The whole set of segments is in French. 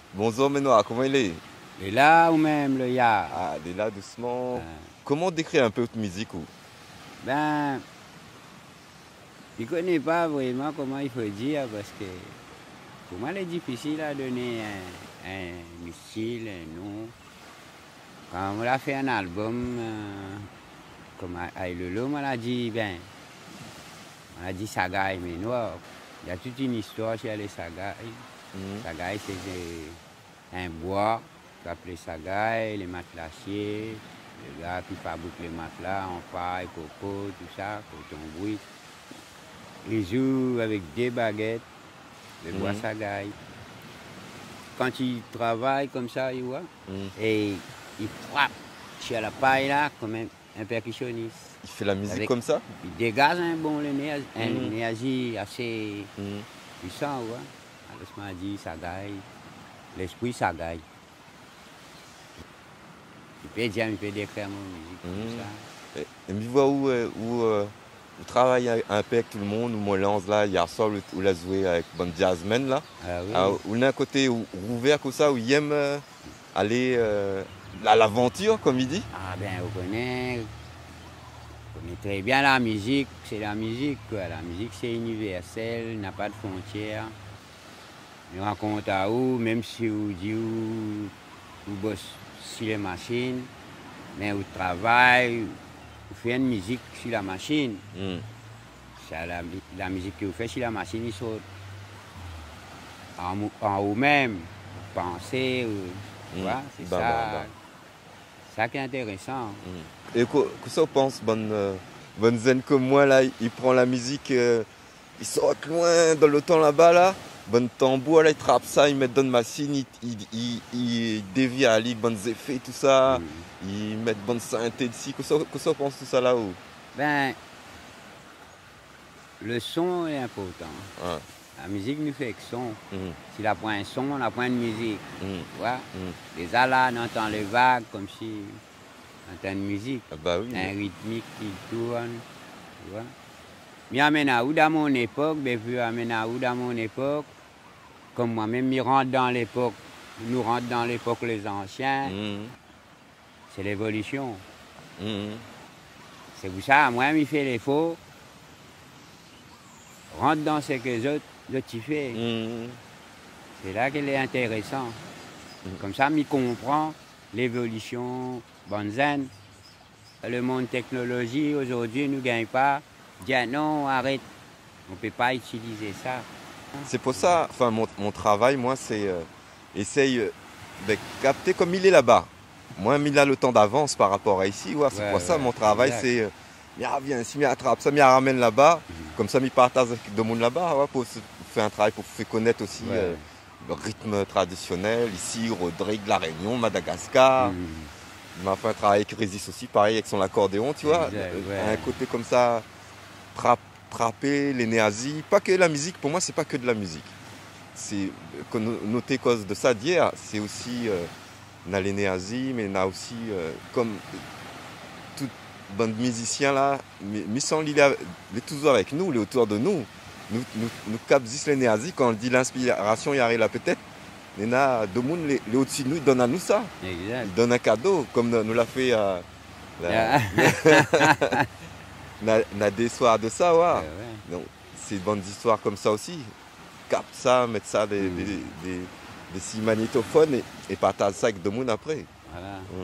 Bonjour Menoir, comment il est? Et là, ou même le ya, Ah, il est là doucement. euh, Comment décrire un peu votre musique ou? ben, je ne connais pas vraiment comment il faut dire parce que pour moi, il est difficile à donner un style, un nom. Quand on a fait un album, comme Aïlolo, on a dit, Sagaï, mais noir. Il y a toute une histoire chez les Sagaï. Mhm, Sagaï, c'est un bois appelé Sagaï, les matelassiers, les gars qui fabriquent les matelas en paille, coco, tout ça, coton brut. Ils jouent avec des baguettes, le bois mhm, Sagaï. Quand ils travaillent comme ça, ils voient, mhm. et ils frappent sur la paille là comme un percussionniste. Il fait la musique Avec, comme ça? il dégage un Mhm, énergie assez mhm, puissant, ouais. Alors, je m'a dit, Sagaï, l'esprit Sagaï. Il peut dire, il peut décrire mon musique comme mhm. ça. Et me vois où travaille un peu avec tout le monde, où moi lance là, hier soir, où l'a joué avec Bon Jazzman là. Ah Ah, oui. où il a un côté ouvert comme ça, où il aime aller à l'aventure, comme il dit. Ah ben, on connaît très bien la musique, c'est la musique, quoi. La musique, c'est universel, n'a pas de frontières. On raconte à où, même si vous dit vous bosse sur les machines, mais vous travaillez, vous faites une musique sur la machine. Mhm, C'est la musique que vous faites sur la machine, il saute en vous-même, vous pensez, tu mhm. vois, c'est Bah, bah, bah. ça qui est intéressant. Et que ça, on pense, bonne zen comme moi, là, il prend la musique, il saute loin dans le temps là-bas, là. Bonne tambour, là, il trappe ça, il met dans une machine, il dévie à lui, bonnes effets, tout ça. Mm. Il met bonne synthé dessus. Que ça, on pense tout ça là-haut. Ben, le son est important. Ah, La musique nous fait que son. hum, S'il apprend un son, on apprend une musique. hum, Tu vois? hum. Déjà là, on entend les vagues comme si on entend une musique. Ah bah oui, Un rythmique qui tourne. Tu vois? Mais amène à où dans mon époque, ben, vu amène à où dans mon époque, comme moi-même, il rentre dans l'époque, nous rentre dans l'époque les anciens, hum, c'est l'évolution. hum, C'est pour ça, moi, il fait les faux, rentre dans ce que les autres tu fais. hum, C'est là qu'il est intéressant. Comme ça, il comprend l'évolution bonne. Le monde technologie, aujourd'hui, ne gagne pas. Dire non, arrête, on ne peut pas utiliser ça. C'est pour ça, enfin, mon travail, moi, c'est essaye de capter comme il est là-bas. Moi, il a le temps d'avance par rapport à ici. Ouais, c'est pour Ouais, ça, ouais, mon travail, exact. c'est viens, si attrape ça, ramène là-bas. Mhm. Comme ça, partage avec le monde là-bas, ouais, pour faire un travail, pour faire connaître aussi Ouais. le rythme traditionnel. Ici, Rodrigue, La Réunion, Madagascar. Mhm. Il m'a fait un travail avec Régis aussi, pareil, avec son accordéon, tu vois. Exact, Un ouais. côté comme ça, trapper, les néazis. Pas que la musique, pour moi, c'est pas que de la musique. C'est noter cause de ça d'hier, c'est aussi dans les néazis, mais on a aussi comme tout bande musicien là, mais sans il est toujours avec nous, il est autour de nous. Nous captons les néazis quand on dit l'inspiration y arrive là peut-être. Il y en a deux monde les au-dessus de nous, ils donnent à nous ça. Exact. Ils donnent un cadeau, comme nous l'a fait la, Ah, na des soirs de ça, ouais. ouais. Donc, c'est une bonne histoire comme ça aussi. Capte ça, mettre ça Mhm. des six magnétophones et partage ça avec deux monde après. Voilà. Mm.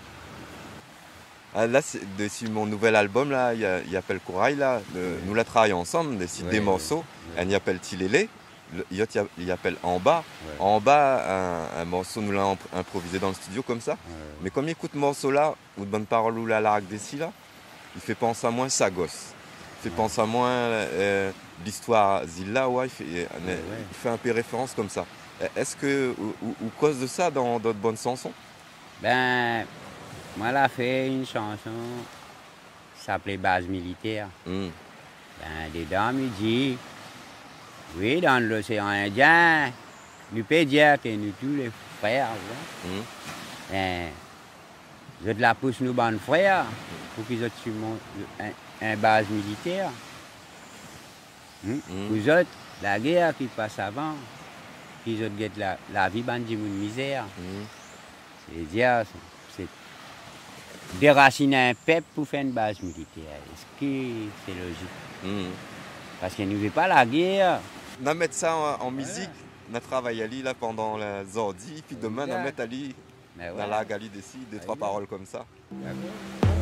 Ah, là, dessus mon nouvel album, là, il appelle Corail, là, nous Ouais. la travaillons ensemble, des Ouais, ouais, morceaux. ouais, Elle y appelle Tilélé, l'autre il appelle En bas. ouais, En bas, un morceau, nous l'a improvisé dans le studio comme ça. ouais, Mais comme il écoute ce morceau-là, ou de bonne parole ou la largue d'ici, là, il fait penser à moins Sagos. Il fait ouais, penser à moins l'histoire Zilla, ouais, ouais, ouais. il fait un peu référence comme ça. Est-ce que, ou cause de ça dans d'autres bonnes chansons? Ben, moi, elle a fait une chanson qui s'appelait Base militaire. Hmm, Ben, dedans, il dit, oui, dans l'océan Indien, nous peut dire que nous tous les frères, ouais. hmm, Ben, je de la pousse nous bonnes frères pour qu'ils aient sur un base militaire. hmm, Vous autres, la guerre qui passe avant, qu'ils ont la vie bandit une misère. Mhm. C'est-à-dire, c'est déraciner un peuple pour faire une base militaire. Est-ce que c'est logique? Mhm. Parce qu'il ne veut pas la guerre. On va mettre ça en musique. On a travaillé là pendant la Zordi, puis demain on va mettre Ali Mais dans voilà. la Gali d'ici, deux, trois paroles comme ça. D'accord.